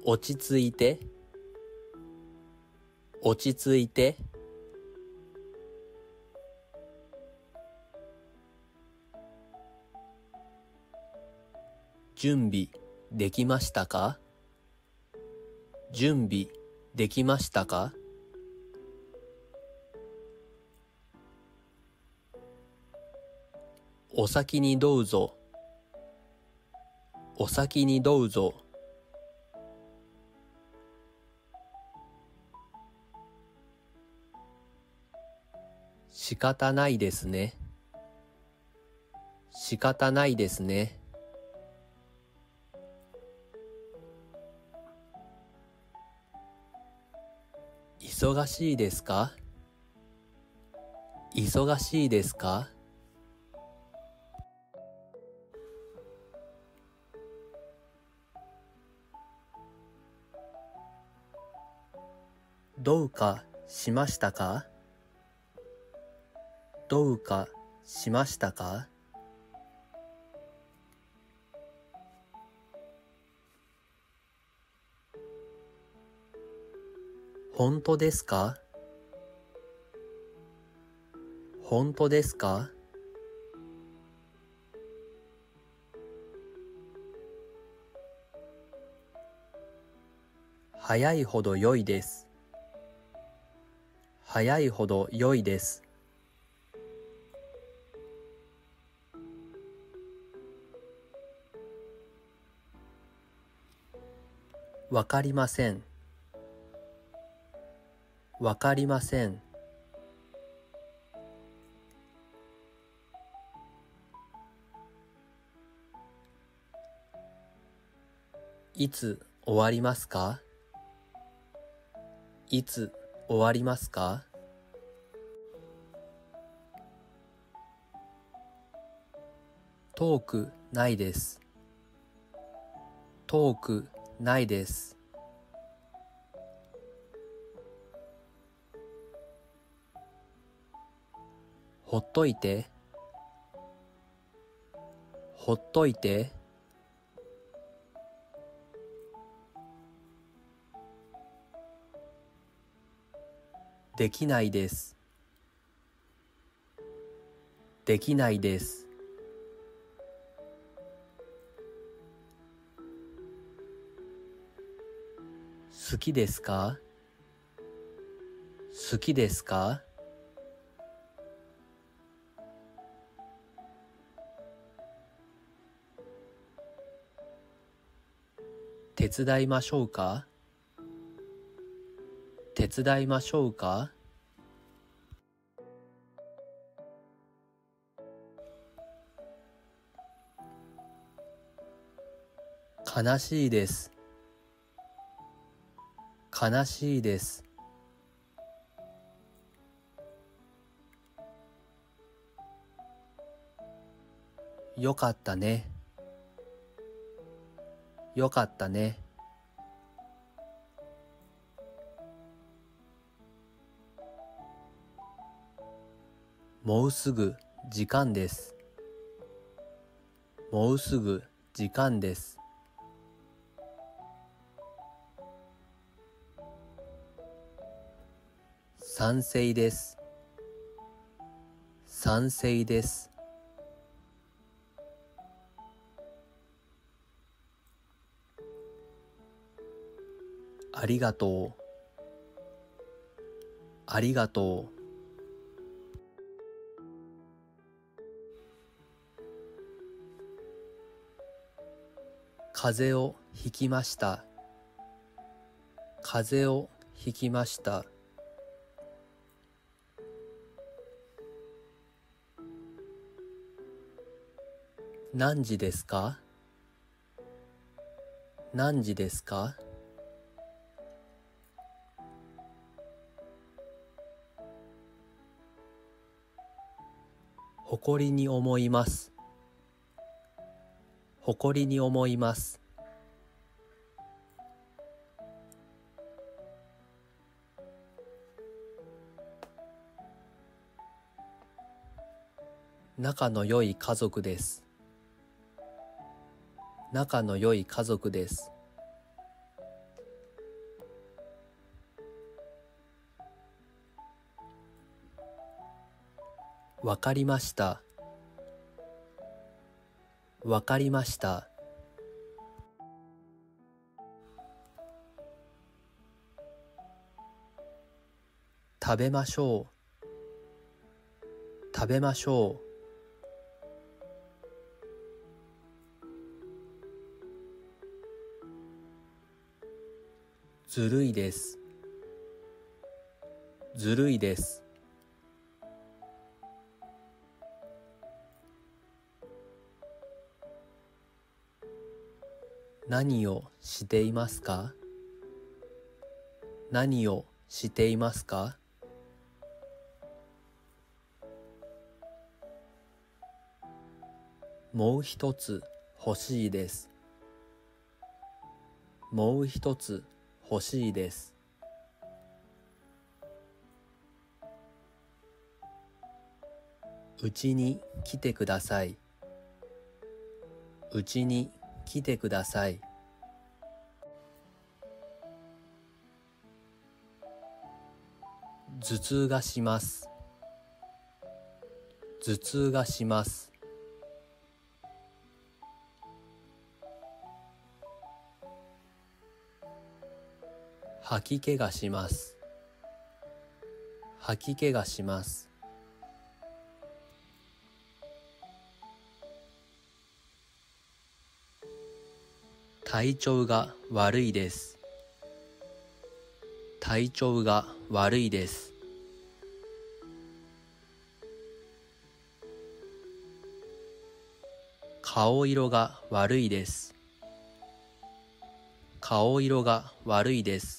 落ち着いて、落ち着いて。準備できましたか？準備できましたか？お先にどうぞ。お先にどうぞ。仕方ないですね。仕方ないですね。忙しいですか？忙しいですか？どうかしましたか？どうかしましたか？本当ですか？本当ですか？早いほど良いです。早いほど良いです。わかりません。わかりません。いつ終わりますか？いつ終わりますか？遠くないです。遠くないです。ほっといて。ほっといて。できないです。できないです。好きですか？好きですか？手伝いましょうか？手伝いましょうか？悲しいです。悲しいです。よかったね。よかったね。もうすぐ時間です。もうすぐ時間です。賛成です。賛成です。ありがとう。ありがとう。風邪をひきました。風邪をひきました。何時ですか？何時ですか？誇りに思います。誇りに思います。仲の良い家族です。仲の良い家族です。 わかりました。わかりました。食べましょう。食べましょう。ずるいです。ずるいです。何をしていますか？何をしていますか？もう一つ欲しいです。もう一つ欲しいです。うちに来てください。うちに来てください。頭痛がします。頭痛がします。吐き気がします。吐き気がします。体調が悪いです。体調が悪いです。顔色が悪いです。顔色が悪いです。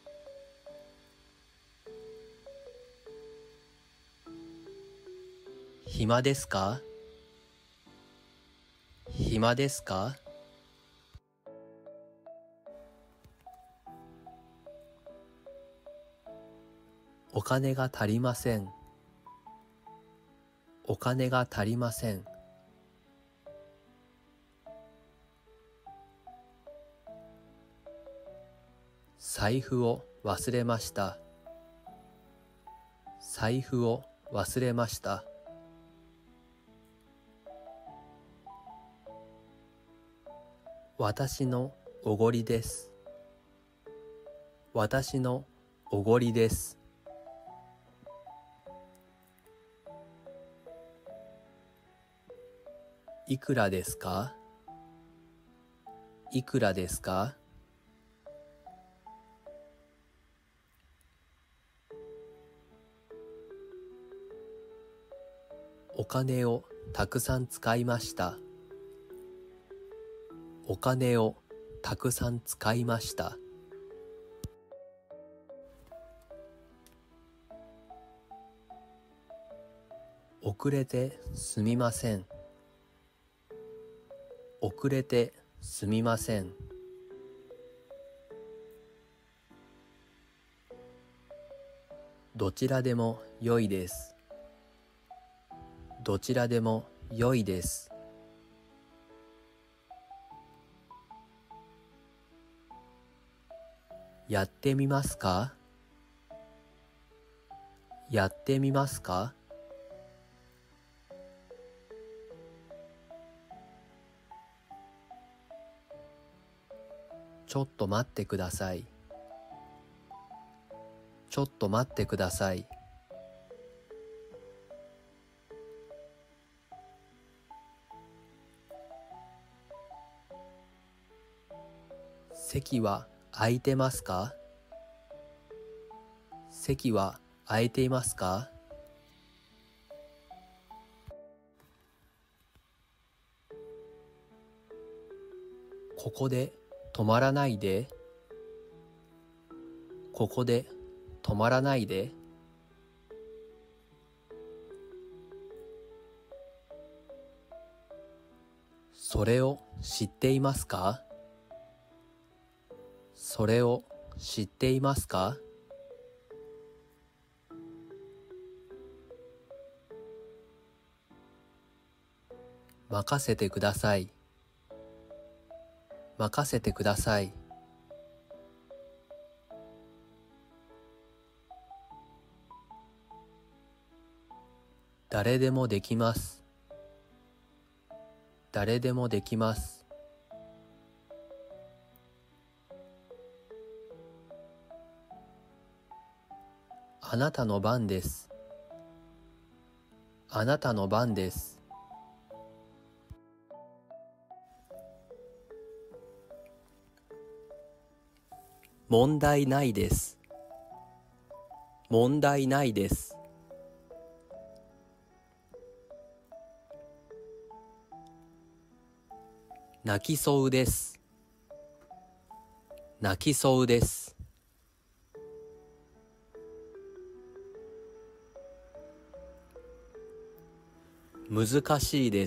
暇ですか？暇ですか？お金が足りません。お金が足りません。財布を忘れました。財布を忘れました。私のおごりです。私のおごりです。いくらですか？いくらですか？お金をたくさん使いました。お金をたくさん使いました。遅れてすみません。遅れてすみません。どちらでも良いです。どちらでも良いです。やってみますか？やってみますか？ちょっと待ってください。ちょっと待ってください。席は空いてますか？席は空いていますか？ここで止まらないで。ここで止まらないで。それを知っていますか？それを知っていますか？任せてください。任せてください。 誰でもできます。誰でもできます。あなたの番です。あなたの番です。問題ないです。問題ないです。泣きそうです。泣きそうです。難しいです。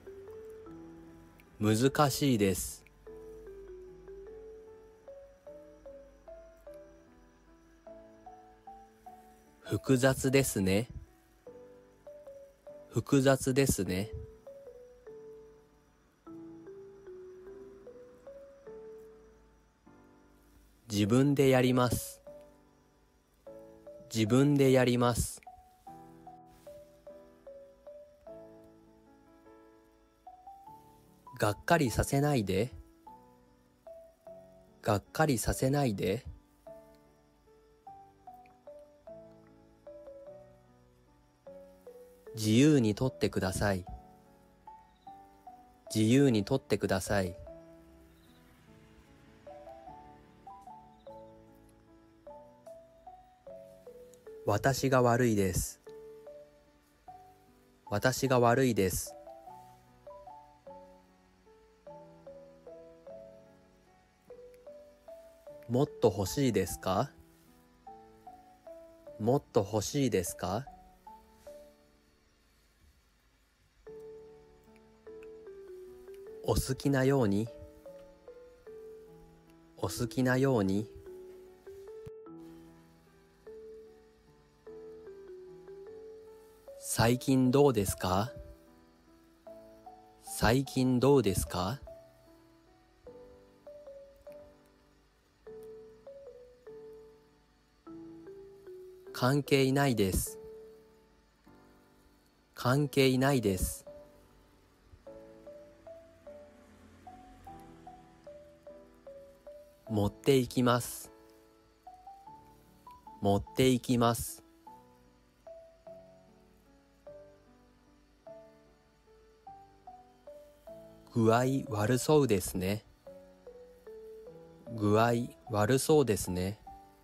難しいです。複雑ですね。複雑ですね。自分でやります。自分でやります。がっかりさせないで。がっかりさせないで。自由に取ってください。自由に取ってください。私が悪いです。私が悪いです。もっと欲しいですか？もっと欲しいですか？お好きなように。お好きなように。最近どうですか？最近どうですか？関係ないです。関係ないです。持っていきます。持っていきます。具合悪そうですね。具合悪そうですね。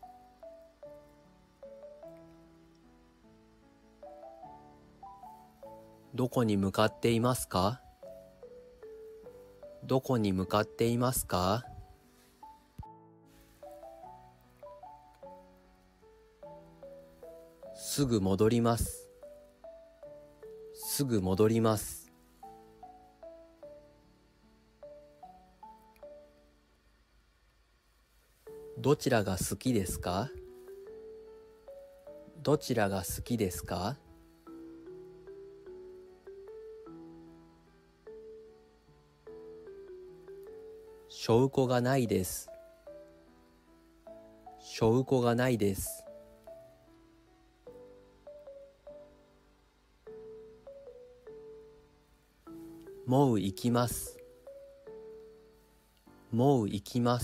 どこに向かっていますか？どこに向かっていますか？すぐ戻ります。すぐ戻ります。どちらが好きですか？どちらが好きですか？証拠がないです。証拠がないです。もう行きます。もう行きます。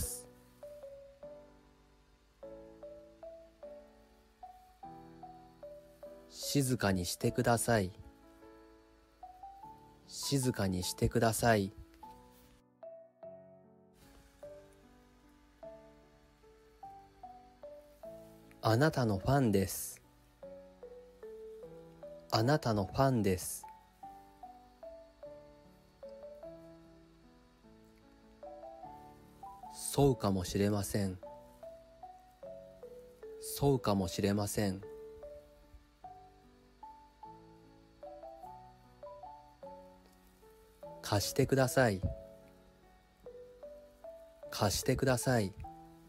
静かにしてください。静かにしてください。あなたのファンです。あなたのファンです。そうかもしれません。そうかもしれません。貸してください。貸してください。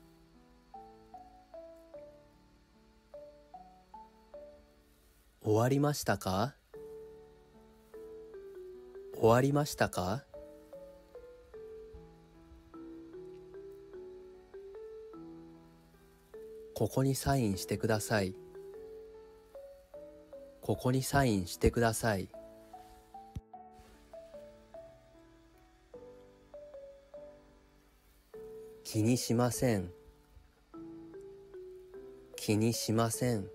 終わりましたか？終わりましたか？ここにサインしてください。 ここにサインしてください。気にしません。気にしません。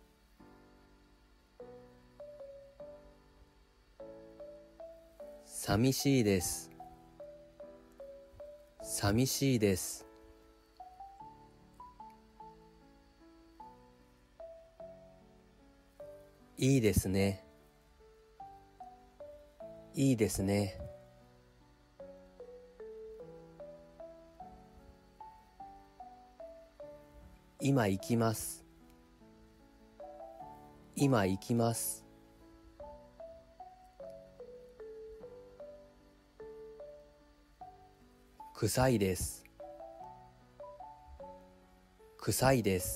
寂しいです。寂しいです。いいですね。いいですね。今行きます。今行きます。臭いです。臭いです。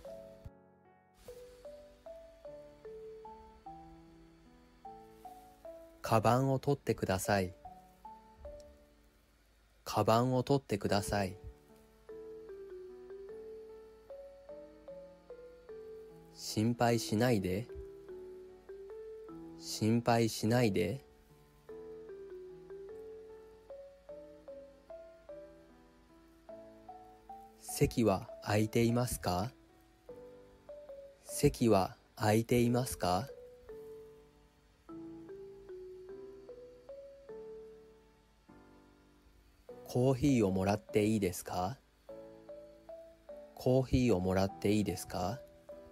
カバンを取ってください。カバンを取ってください。心配しないで。心配しないで。席は空いていますか？席は空いていますか？コーヒーをもらっていいですか？コーヒーをもらっていいですか？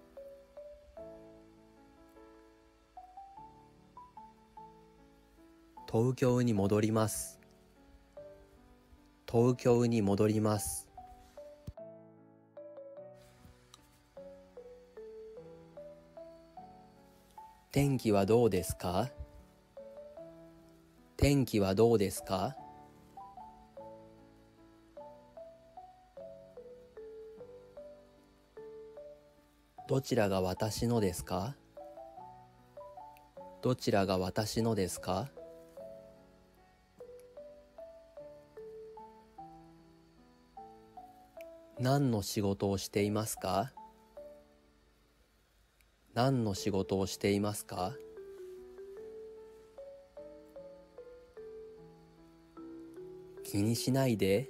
東京に戻ります。東京に戻ります。天気はどうですか？天気はどうですか？どちらが私のですか？どちらが私のですか？何の仕事をしていますか？何の仕事をしていますか？気にしないで。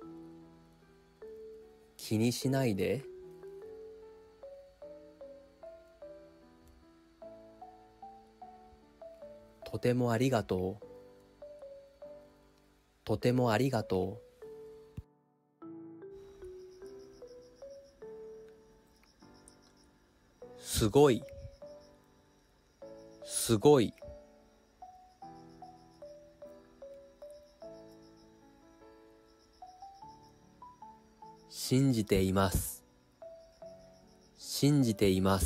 気にしないで。とてもありがとう。とてもありがとう。すごい。すごい。信じています。信じています。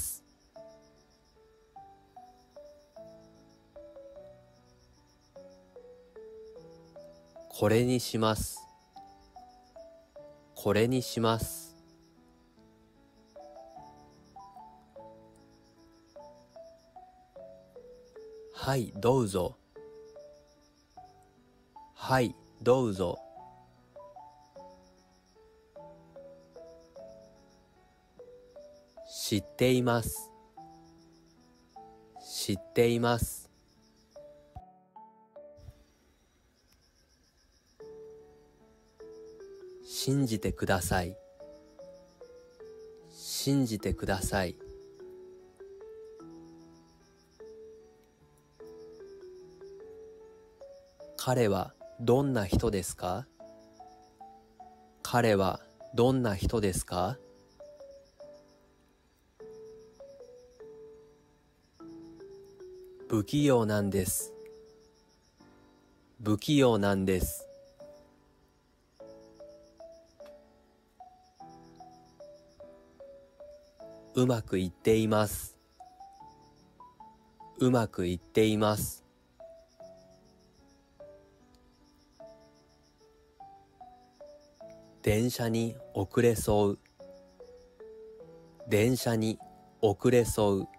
これにします。これにします。はい、どうぞ。はい、どうぞ。知っています。知っています。信じてください。信じてください。彼はどんな人ですか？彼はどんな人ですか？不器用なんです。不器用なんです。うまくいっています。うまくいっています。電車に遅れそう。電車に遅れそう。